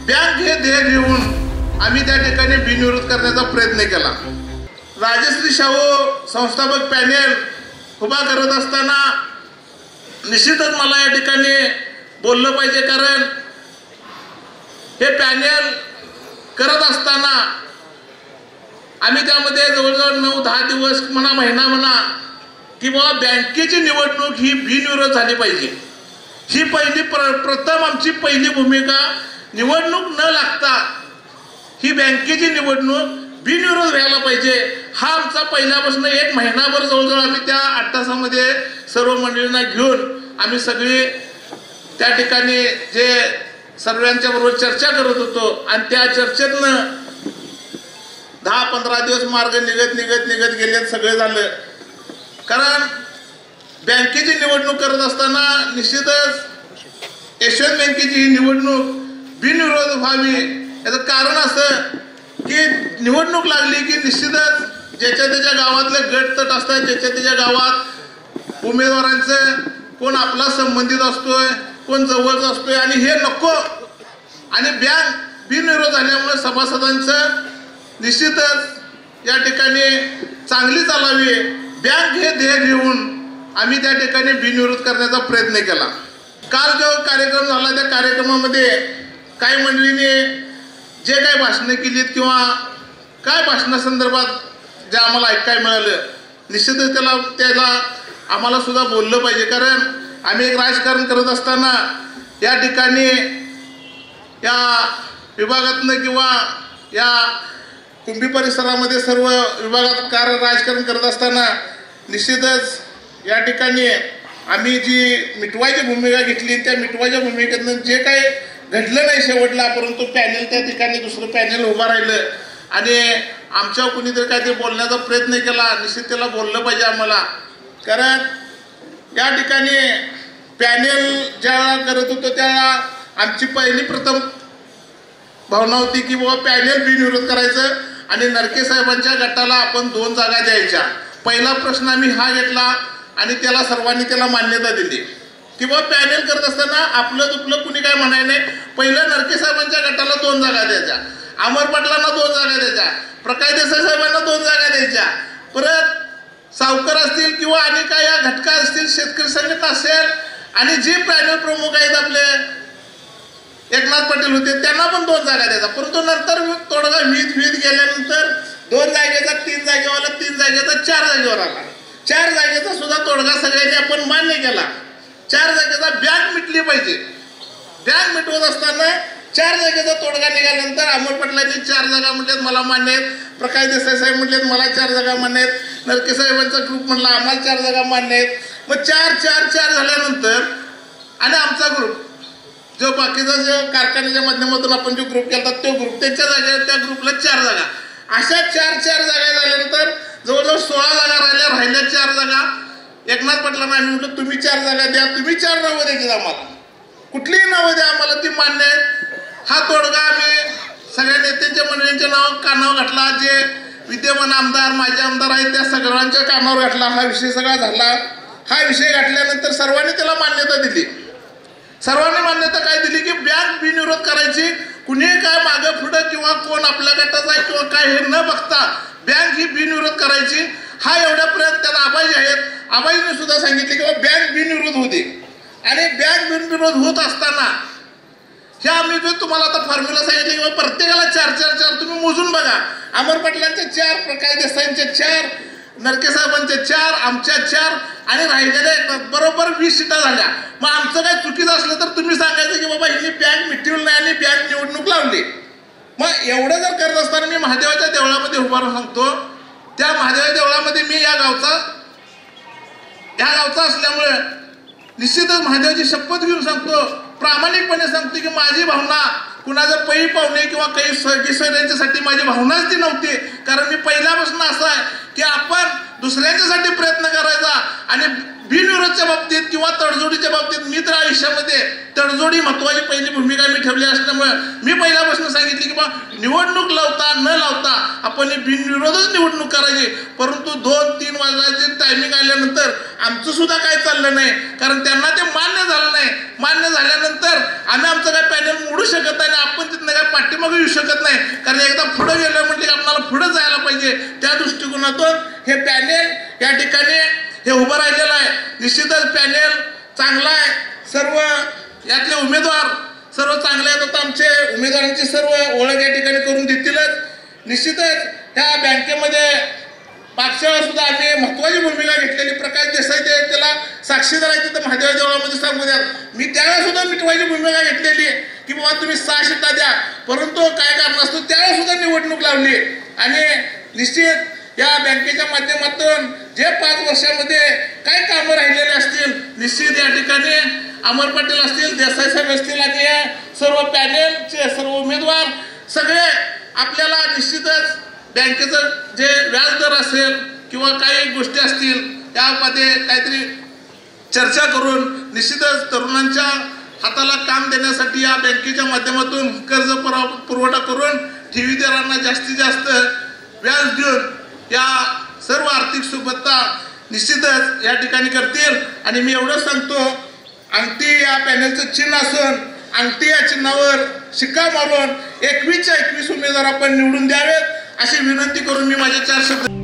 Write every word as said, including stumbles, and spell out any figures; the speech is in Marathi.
बँक हे ध्येय घेऊन आम्ही त्या ठिकाणी बिनविरोध करण्याचा प्रयत्न केला। राजश्री शाहू संस्थापक पॅनेल उभा करत असताना निश्चितच मला या ठिकाणी बोललं पाहिजे, कारण हे पॅनेल करत असताना आम्ही त्यामध्ये जवळजवळ नऊ दहा दिवस म्हणा महिना म्हणा की बाबा बँकेची निवडणूक ही बिनविरोध झाली पाहिजे, ही पहिली प्र प्रथम आमची पहिली भूमिका। निवडणूक न लागता ही बँकेची निवडणूक बिनविरोध व्हायला पाहिजे, हा आमचा पहिल्यापासून एक महिनाभर जवळजवळ आम्ही त्या आठ तासामध्ये सर्व मंडळींना घेऊन आम्ही सगळी त्या ठिकाणी जे सर्वांच्या बरोबर चर्चा करत होतो आणि त्या चर्चेतनं दहा पंधरा दिवस मार्ग निघत निघत निघत गेले सगळे झालं। कारण बँकेची निवडणूक करत असताना निश्चितच यशवंत बँकेची ही निवडणूक बिनविरोध व्हावी, याचं कारण असं की निवडणूक लागली की निश्चितच ज्याच्या त्याच्या गावातले गट तट असतात, ज्याच्या त्याच्या गावात उमेदवारांचं कोण आपला संबंधित असतोय, कोण जवळच असतोय आणि हे नको। आणि बँक बिनविरोध झाल्यामुळे सभासदांचं निश्चितच या ठिकाणी चांगली चालावी, बँक हे ध्येय घेऊन आम्ही त्या ठिकाणी बिनविरोध करण्याचा प्रयत्न केला। काल जो कार्यक्रम झाला त्या कार्यक्रमामध्ये काही मंडळींनी जे काही भाषणं केलीत किंवा काय भाषणासंदर्भात जे आम्हाला ऐकायला मिळालं, निश्चितच त्याला त्याला आम्हाला सुद्धा बोललं पाहिजे। कारण आम्ही एक राजकारण करत असताना या ठिकाणी या विभागातनं किंवा या कुंभी परिसरामध्ये सर्व विभागात कार्य राजकारण करत असताना निश्चितच या ठिकाणी आम्ही जी मिटवायची भूमिका घेतली त्या मिटवायच्या भूमिकेतनं जे काही घडलं नाही शेवटला, परंतु पॅनेल त्या ठिकाणी दुसरं पॅनेल उभं राहिलं आणि आमच्यावर कुणीतरी काय ते बोलण्याचा प्रयत्न केला, निश्चित त्याला बोललं पाहिजे आम्हाला। कारण या ठिकाणी पॅनेल ज्या करत होतो त्याला आमची पहिली प्रथम भावना होती की बाबा पॅनेल बिनविरोध करायचं आणि नरके साहेबांच्या गटाला आपण दोन जागा द्यायच्या। पहिला प्रश्न आम्ही हा घेतला आणि त्याला सर्वांनी त्याला मान्यता दिली की बाबा पॅनेल करत असताना आपलं दुपलं कुणी काय म्हणाय नाही, पहिलं नरके साहेबांच्या गटाला दोन जागा द्यायच्या, अमर पाटलांना दोन जागा द्यायच्या, प्रकाश देसाई साहेबांना दोन जागा द्यायच्या, परत सावकर असतील किंवा आणि काय या घटका असतील, शेतकरी संघटना असेल आणि जे पॅनेल प्रमुख आहेत आपले एकनाथ पाटील होते त्यांना पण दोन जागा द्यायचा। परंतु नंतर तोडगा वीज वीज गेल्यानंतर दोन जागेचा तीन जागेवाला तीन जागेचा चार जागेवर आला, चार जागेचा सुद्धा तोडगा सगळ्यांनी आपण मान्य केला। चार जागेचा बँक मिटली पाहिजे, बँक मिटवत असताना चार जागेचा तोडगा निघाल्यानंतर अमर पाटलांनी चार जागा म्हटल्यात मला मान्य आहेत, प्रकाश देसाई साहेब म्हटलेत मला चार जागा मान्य आहेत, नरके साहेबांचा ग्रुप म्हटला आम्हाला चार जागा मान्य आहेत। मग चार चार चार झाल्यानंतर आणि आमचा ग्रुप जो बाकीचा जो कारखान्याच्या माध्यमातून आपण जो ग्रुप केला तो ग्रुप त्यांच्या जागेवर त्या ग्रुपला चार जागा, अशा चार चार जागा झाल्यानंतर जवळजवळ सोळा जागा राहिल्या, राहिल्या चार जागा एकनाथ पाटलांना आम्ही म्हटलं तुम्ही चार जागा द्या, तुम्ही चार नावं द्यायची आम्हाला, कुठलीही नावं द्या आम्हाला ती मान्य आहेत। हा तोडगा आम्ही सगळ्या नेत्यांच्या मंडळींच्या नाव कानावर घातला, जे विद्यमान आमदार माजी आमदार आहेत त्या सगळ्यांच्या कानावर घातला, हा विषय सगळा झाला। हा विषय घातल्यानंतर सर्वांनी त्याला मान्यता दिली, सर्वांनी मान्यता काय दिली की बँक बिनविरोध करायची, कुणी काय मागं पुढं किंवा कोण आपल्या गटाचा आहे किंवा काय हे न बघता बँक ही बिनविरोध करायची। हा एवढ्या प्रयत्न त्याला आबाजी आहेत, आबाजीने सुद्धा सांगितले की बँक बिनविरोध होते आणि बँक बिनविरोध होत असताना हे आम्ही जो तुम्हाला आता फॉर्म्युला सांगितले की प्रत्येकाला चार चार चार तुम्ही मोजून बघा, अमर पाटलांचे चार, प्रकाश देसाईंचे चार, नरके साहेबांचे चार, आमच्या चार आणि राहिलेल्या बरोबर वीस सीटा झाल्या। मग आमचं काय चुकीचं असलं तर तुम्ही सांगायचं की बाबा हिने बँक मिटवली नाही आणि बँक निवडणूक लावली। मग एवढं जर करत असताना मी महादेवाच्या देवळामध्ये उभा राहून सांगतो, त्या महादेवाच्या देवळामध्ये मी या गावचा या गावचा असल्यामुळे निश्चितच महादेवाची शपथ घेऊन सांगतो, प्रामाणिकपणे सांगतो की माझी भावना कुणाचं पै पाहुणे किंवा काही सगळ्यांच्यासाठी माझी भावनाच ती नव्हती। कारण मी पहिल्यापासून असं आहे की आपण दुसऱ्यांच्यासाठी प्रयत्न करायचा आणि बिनविरोधच्या बाबतीत किंवा तडजोडीच्या बाबतीत मित्र आयुष्यामध्ये तडजोडी महत्वाची पहिली भूमिका मी ठेवली असल्यामुळे मी पहिल्यापासून सांगितली की बा निवडणूक लावता न लावता आपण बिनविरोधच निवडणूक करायची। परंतु दोन तीन वाजल्याचे टायमिंग आल्यानंतर आमचं सुद्धा काय चाललं नाही, कारण त्यांना ते मान्य झालं नाही। मान्य झाल्यानंतर आम्ही आमचं काय पॅनल मोडू शकत नाही, आपण तिथनं काय पाठीमागे येऊ शकत नाही, कारण एकदा पुढे गेलं म्हटलं की आपल्याला पुढे जायला पाहिजे. त्या दृष्टिकोनातून हे पॅनेल या ठिकाणी हे उभं राहिलेलं आहे. निश्चितच पॅनेल चांगला आहे, सर्व यातले उमेदवार सर्व चांगले आहेत. आता आमचे उमेदवारांची सर्व ओळख या ठिकाणी करून देतीलच. निश्चितच ह्या बँकेमध्ये मागच्या वेळेस सुद्धा आम्ही महत्वाची भूमिका घेतलेली, प्रकाश देसाई ते त्याला साक्षीदार आहे तिथं महादेव देवळामध्ये सांगू द्या, मी त्यावेळेस सुद्धा मिटवायची भूमिका घेतलेली की बाबा तुम्ही सहा शिटा द्या, परंतु काय कारण असतो त्यावेळेस सुद्धा निवडणूक लावली. आणि निश्चित या बँकेच्या माध्यमातून जे पाच वर्षामध्ये काय कामं राहिलेले असतील, निश्चित या ठिकाणी अमर पाटील असतील, देसाई साहेब असतील आणि या सर्व पॅनेलचे सर्व उमेदवार सगळे आपल्याला निश्चितच बँकेचं जे व्याजदर असेल किंवा काही गोष्टी असतील त्यामध्ये काहीतरी चर्चा करून निश्चितच तरुणांच्या हाताला काम देण्यासाठी या बँकेच्या माध्यमातून कर्ज पुरवठा करून ठेवीदारांना जास्तीत जास्त व्याज देऊन या सर्व आर्थिक सुबत्ता निश्चितच या ठिकाणी करतील. आणि मी एवढं सांगतो, अंगठी या पॅनलचं चिन्ह असून अंगठी या चिन्हावर शिक्का मारून एकवीसच्या एकवीस उमेदवार आपण निवडून द्यावेत अशी विनंती करून मी माझे चार शब्द